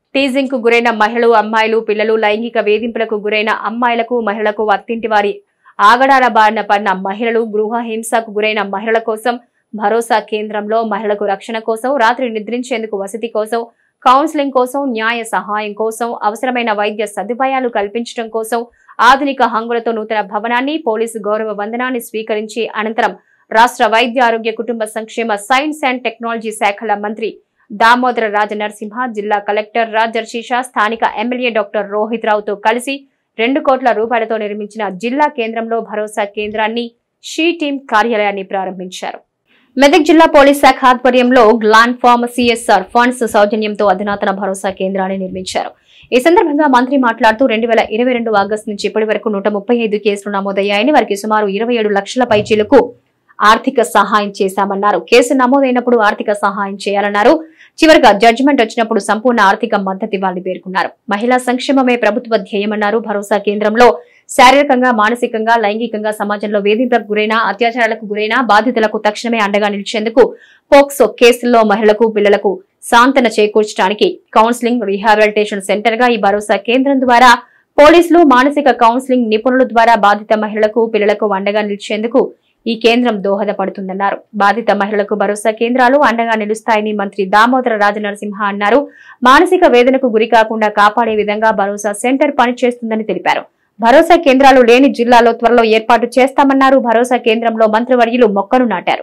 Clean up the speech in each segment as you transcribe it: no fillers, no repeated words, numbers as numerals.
Teasing కు గురైన మహిళలు, అమ్మాయిలు, పిల్లలు, లైంగిక వేధింపులకు గురైన అమ్మాయిలకు, మహిళలకు, అత్తింటి వారి ఆగడాల బారిన పడిన మహిళలు, గృహ హింసకు గురైన మహిళల కోసం భరోసా కేంద్రంలో మహిళలకు రక్షణ కోసం, రాత్రి నిద్రించేందుకు వసతి కోసం, కౌన్సిలింగ్ కోసం, న్యాయ సహాయం కోసం, అవసరమైన వైద్య సదుపాయాలు కల్పించడం కోసం ఆధునిక హంగులతో నూతన భవనాన్ని, పోలీసు గౌరవ వందనాన్ని స్వీకరించి అనంతరం రాష్ట్ర వైద్య ఆరోగ్య కుటుంబ సంక్షేమ సైన్స్ అండ్ టెక్నాలజీ శాఖల మంత్రి దామోదర రాజనరసింహ, జిల్లా కలెక్టర్ రాజర్షిష, స్థానిక ఎమ్మెల్యే డాక్టర్ రోహిత్ రావుతో కలిసి 2 కోట్ల రూపాయలతో నిర్మించిన జిల్లా కేంద్రంలో భరోసా కేంద్రాన్ని, షీ టీం కార్యాలయాన్ని ప్రారంభించారు. మెదక్ జిల్లా పోలీస్ శాఖ ఆధ్వర్యంలో గ్లాండ్ ఫార్మ్ సిఎస్ఆర్ ఫండ్స్ సౌజన్యంతో అధునాతన భరోసా కేంద్రాన్ని నిర్మించారు. ఈ సందర్భంగా మంత్రి మాట్లాడుతూ 2022 ఆగస్టు నుంచి ఇప్పటి వరకు 135 కేసులు నమోదయ్యాయని, వారికి సుమారు 27 లక్షల పైచీలకు ఆర్థిక సహాయం చేశామన్నారు. కేసు నమోదైనప్పుడు ఆర్థిక సహాయం చేయాలన్నారు. చివరిగా జడ్జిమెంట్ వచ్చినప్పుడు సంపూర్ణ ఆర్థిక మద్దతు ఇవ్వాలని పేర్కొన్నారు. మహిళా సంక్షేమమే ప్రభుత్వ ధ్యేయమన్నారు. భరోసా కేంద్రంలో శారీరకంగా, మానసికంగా, లైంగికంగా సమాజంలో వేధింపులకు గురైన, అత్యాచారాలకు గురైన బాధితులకు తక్షణమే అండగా నిలిచేందుకు, పోక్సో కేసుల్లో మహిళలకు, పిల్లలకు సాంతన చేకూర్చడానికి కౌన్సిలింగ్, రీహాబిలిటేషన్ సెంటర్ గా ఈ భరోసా కేంద్రం ద్వారా పోలీసులు, మానసిక కౌన్సిలింగ్ నిపుణుల ద్వారా బాధిత మహిళలకు, పిల్లలకు అండగా నిలిచేందుకు ఈ కేంద్రం దోహదపడుతుందన్నారు. బాధిత మహిళలకు భరోసా కేంద్రాలు అండగా నిలుస్తాయని మంత్రి దామోదర రాజనరసింహ అన్నారు. మానసిక వేదనకు గురి కాకుండా కాపాడే విధంగా భరోసా సెంటర్ పనిచేస్తుందని తెలిపారు. భరోసా కేంద్రాలు లేని జిల్లాలో త్వరలో ఏర్పాటు చేస్తామన్నారు. భరోసా కేంద్రంలో మంత్రివర్యులు మొక్కలు నాటారు.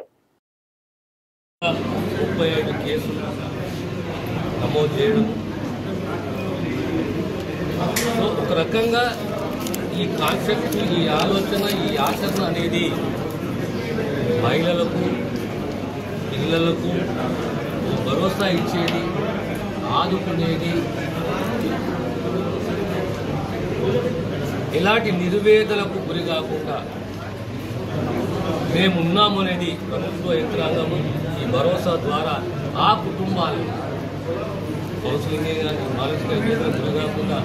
ఒక రకంగా ఈ కాన్సెప్ట్, ఈ ఆలోచన, ఈ ఆచరణ అనేది మహిళలకు, పిల్లలకు భరోసా ఇచ్చేది, ఆదుకునేది, ఎలాంటి నిర్వేదలకు గురి కాకుండా మేమున్నామనేది ప్రభుత్వ యంత్రాంగము ఈ భరోసా ద్వారా ఆ కుటుంబాలు కౌన్సిలింగే కానీ మానసిక వేదనకు గురి కాకుండా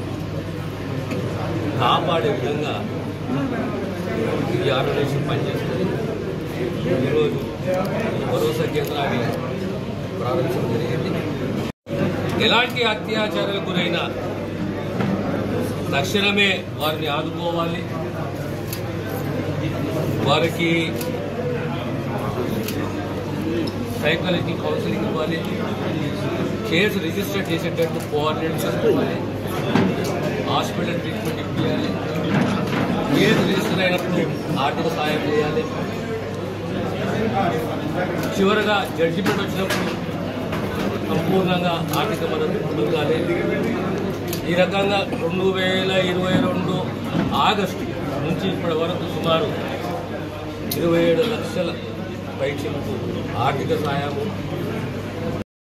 కాపాడే విధంగా ఈ ఆర్గనైజేషన్ పనిచేస్తుంది. ఈరోజు భరోసా కేంద్రాన్ని ప్రారంభించడం జరిగింది. ఎలాంటి అత్యాచారాలకు గురైనా తక్షణమే వారిని ఆదుకోవాలి, వారికి సైకాలజీ కౌన్సిలింగ్ ఇవ్వాలి, కేసు రిజిస్టర్ చేసేటట్టు కోఆర్డినేట్ చేసుకోవాలి, హాస్పిటల్ ట్రీట్మెంట్ ఇవ్వాలి, కేసు రిజిస్టర్ అయినప్పుడు ఆర్థిక సహాయం చేయాలి, చివరగా జడ్జిమెంట్ వచ్చినప్పుడు సంపూర్ణంగా ఆర్థిక మద్దతు పొందాలి. ఈ రకంగా 2022 ఆగస్టు నుంచి ఇప్పటి వరకు సుమారు 27 లక్షల పైచీలకు ఆర్థిక సహాయము,